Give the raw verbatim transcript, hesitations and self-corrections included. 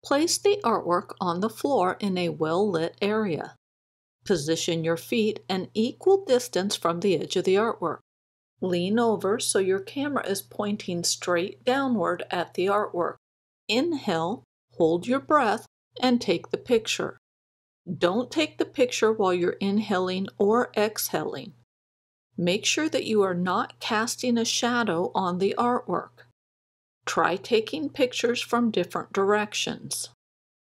Place the artwork on the floor in a well-lit area. Position your feet an equal distance from the edge of the artwork. Lean over so your camera is pointing straight downward at the artwork. Inhale, hold your breath, and take the picture. Don't take the picture while you're inhaling or exhaling. Make sure that you are not casting a shadow on the artwork. Try taking pictures from different directions.